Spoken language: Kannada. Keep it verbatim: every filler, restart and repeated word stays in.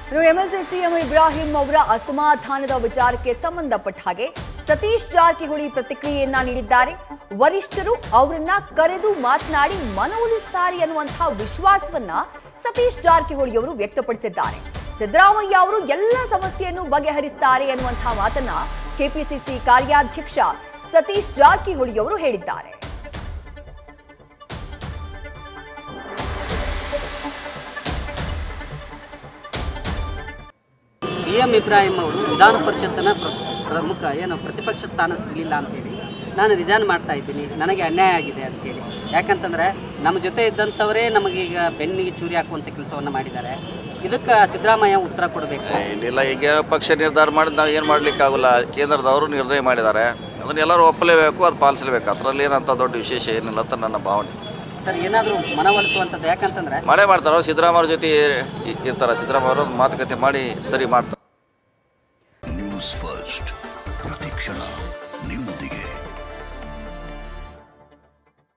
ಇನ್ನು ಎಂಎಲ್ಸಿ ಸಿಎಂ ಇಬ್ರಾಹಿಂ ಅವರ ಅಸಮಾಧಾನದ ವಿಚಾರಕ್ಕೆ ಸಂಬಂಧಪಟ್ಟ ಹಾಗೆ ಸತೀಶ್ ಜಾರಕಿಹೊಳಿ ಪ್ರತಿಕ್ರಿಯೆಯನ್ನ ನೀಡಿದ್ದಾರೆ. ವರಿಷ್ಠರು ಅವರನ್ನ ಕರೆದು ಮಾತನಾಡಿ ಮನವೊಲಿಸುತ್ತಾರೆ ಅನ್ನುವಂತಹ ವಿಶ್ವಾಸವನ್ನ ಸತೀಶ್ ಜಾರಕಿಹೊಳಿ ಅವರು ವ್ಯಕ್ತಪಡಿಸಿದ್ದಾರೆ. ಸಿದ್ದರಾಮಯ್ಯ ಅವರು ಎಲ್ಲ ಸಮಸ್ಯೆಯನ್ನು ಬಗೆಹರಿಸುತ್ತಾರೆ ಅನ್ನುವಂತಹ ಮಾತನ್ನ ಕೆಪಿಸಿಸಿ ಕಾರ್ಯಾಧ್ಯಕ್ಷ ಸತೀಶ್ ಜಾರಕಿಹೊಳಿ ಅವರು ಹೇಳಿದ್ದಾರೆ. ಸಿಎಂ ಇಬ್ರಾಹಿಂ ಅವರು ವಿಧಾನ ಪರಿಷತ್ತಿನ ಪ್ರಮುಖ ಏನು ಪ್ರತಿಪಕ್ಷ ಸ್ಥಾನ ಸಿಗಲಿಲ್ಲ ಅಂತೇಳಿ ನಾನು ರಿಸೈನ್ ಮಾಡ್ತಾ ಇದ್ದೀನಿ, ನನಗೆ ಅನ್ಯಾಯ ಆಗಿದೆ ಅಂತೇಳಿ. ಯಾಕಂತಂದರೆ ನಮ್ಮ ಜೊತೆ ಇದ್ದಂಥವರೇ ನಮಗೀಗ ಬೆನ್ನಿಗೆ ಚೂರಿ ಹಾಕುವಂಥ ಕೆಲಸವನ್ನು ಮಾಡಿದ್ದಾರೆ. ಇದಕ್ಕೆ ಸಿದ್ದರಾಮಯ್ಯ ಉತ್ತರ ಕೊಡಬೇಕು. ಇಲ್ಲ, ಈಗ ಪಕ್ಷ ನಿರ್ಧಾರ ಮಾಡಿದ್ ನಾವು ಏನು ಮಾಡಲಿಕ್ಕಾಗಲ್ಲ. ಕೇಂದ್ರದವರು ನಿರ್ಣಯ ಮಾಡಿದ್ದಾರೆ, ಅದನ್ನು ಎಲ್ಲರೂ ಒಪ್ಪಲೇಬೇಕು, ಅದು ಪಾಲಿಸಲೇಬೇಕು. ಅದರಲ್ಲಿ ಏನಂತ ದೊಡ್ಡ ವಿಶೇಷ ಏನಿಲ್ಲ ಅಂತ ನನ್ನ ಭಾವನೆ. ಸರ್, ಏನಾದರೂ ಮನವೊಲಿಸುವಂಥದ್ದು, ಯಾಕಂತಂದರೆ ಮಳೆ ಮಾಡ್ತಾರೆ ಸಿದ್ದರಾಮಯ್ಯ ಜೊತೆ ಇರ್ತಾರೆ. ಸಿದ್ದರಾಮಯ್ಯ ಅವರು ಮಾತುಕತೆ ಮಾಡಿ ಸರಿ ಮಾಡ್ತಾರೆ. ನ್ಯೂಸ್ ಫಸ್ಟ್ ಪ್ರತಿಕ್ಷಣ ನಿಮ್ಮೊಂದಿಗೆ.